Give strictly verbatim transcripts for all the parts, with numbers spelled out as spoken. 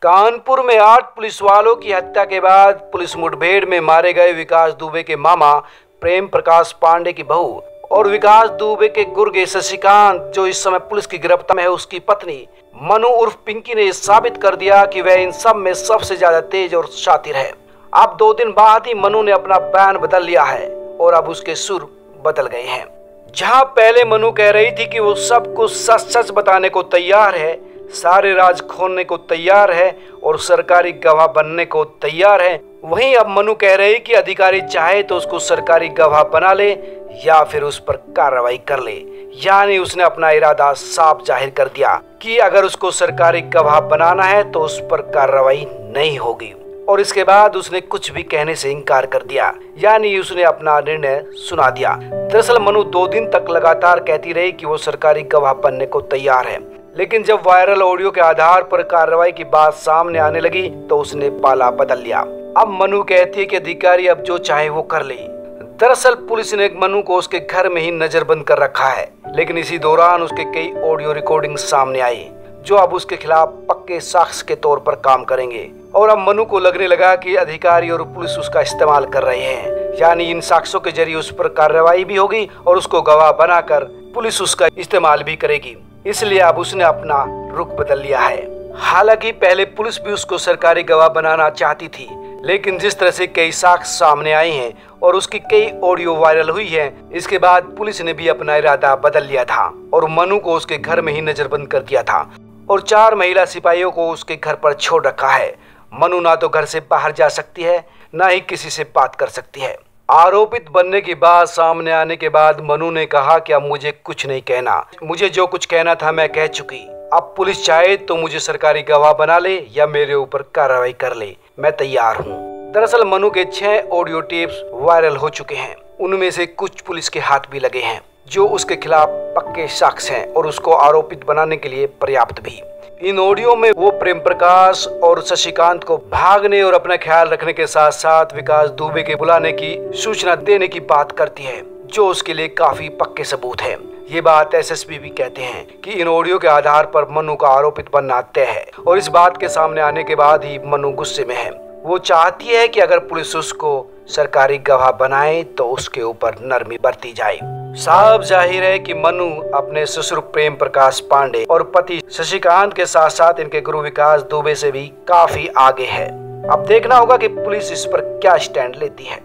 कानपुर में आठ पुलिस वालों की हत्या के बाद पुलिस मुठभेड़ में मारे गए विकास दुबे के मामा प्रेम प्रकाश पांडे की बहू और विकास दुबे के गुर्गे शशिकांत, जो इस समय पुलिस की गिरफ्त में है, उसकी पत्नी मनु उर्फ पिंकी ने साबित कर दिया कि वह इन सब में सबसे ज्यादा तेज और शातिर है। अब दो दिन बाद ही मनु ने अपना बयान बदल लिया है और अब उसके सुर बदल गए हैं। जहां पहले मनु कह रही थी कि वो सब कुछ सच सच बताने को तैयार है, सारे राज खोलने को तैयार है और सरकारी गवाह बनने को तैयार है, वहीं अब मनु कह रही कि अधिकारी चाहे तो उसको सरकारी गवाह बना ले या फिर उस पर कार्रवाई कर ले। यानी उसने अपना इरादा साफ जाहिर कर दिया कि अगर उसको सरकारी गवाह बनाना है तो उस पर कार्रवाई नहीं होगी। और इसके बाद उसने कुछ भी कहने से इनकार कर दिया, यानी उसने अपना निर्णय सुना दिया। दरअसल मनु दो दिन तक लगातार कहती रही कि वो सरकारी गवाह बनने को तैयार है, लेकिन जब वायरल ऑडियो के आधार पर कार्रवाई की बात सामने आने लगी तो उसने पाला बदल लिया। अब मनु कहती है कि अधिकारी अब जो चाहे वो कर ले। दरअसल पुलिस ने मनु को उसके घर में ही नजरबंद कर रखा है, लेकिन इसी दौरान उसके कई ऑडियो रिकॉर्डिंग सामने आई जो अब उसके खिलाफ पक्के साक्ष्य के तौर पर काम करेंगे। और अब मनु को लगने लगा कि अधिकारी और पुलिस उसका इस्तेमाल कर रहे हैं, यानी इन साक्ष्यों के जरिए उस पर कार्रवाई भी होगी और उसको गवाह बनाकर पुलिस उसका इस्तेमाल भी करेगी। इसलिए अब उसने अपना रुख बदल लिया है। हालांकि पहले पुलिस भी उसको सरकारी गवाह बनाना चाहती थी, लेकिन जिस तरह से कई साक्ष्य सामने आए हैं और उसकी कई ऑडियो वायरल हुई है, इसके बाद पुलिस ने भी अपना इरादा बदल लिया था और मनु को उसके घर में ही नजरबंद कर दिया था और चार महिला सिपाहियों को उसके घर पर छोड़ रखा है। मनु ना तो घर से बाहर जा सकती है, ना ही किसी से बात कर सकती है। आरोपित बनने की बात सामने आने के बाद मनु ने कहा कि अब मुझे कुछ नहीं कहना, मुझे जो कुछ कहना था मैं कह चुकी। अब पुलिस चाहे तो मुझे सरकारी गवाह बना ले या मेरे ऊपर कार्रवाई कर ले, मैं तैयार हूँ। दरअसल मनु के छह ऑडियो टेप्स वायरल हो चुके हैं, उनमें से कुछ पुलिस के हाथ भी लगे हैं जो उसके खिलाफ पक्के साक्ष्य हैं और उसको आरोपित बनाने के लिए पर्याप्त भी। इन ऑडियो में वो प्रेम प्रकाश और शशिकांत को भागने और अपना ख्याल रखने के साथ साथ विकास दुबे के बुलाने की सूचना देने की बात करती है, जो उसके लिए काफी पक्के सबूत है। ये बात एसएसपी भी कहते हैं कि इन ऑडियो के आधार पर मनु का आरोपित बनना तय है और इस बात के सामने आने के बाद ही मनु गुस्से में है। वो चाहती है कि अगर पुलिस उसको सरकारी गवाह बनाए तो उसके ऊपर नरमी बरती जाए। साफ जाहिर है कि मनु अपने ससुर प्रेम प्रकाश पांडे और पति शशिकांत के साथ साथ इनके गुरु विकास दुबे से भी काफी आगे है। अब देखना होगा कि पुलिस इस पर क्या स्टैंड लेती है।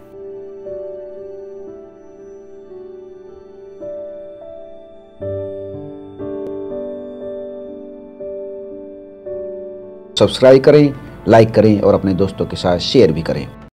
सब्सक्राइब करें, लाइक करें और अपने दोस्तों के साथ शेयर भी करें।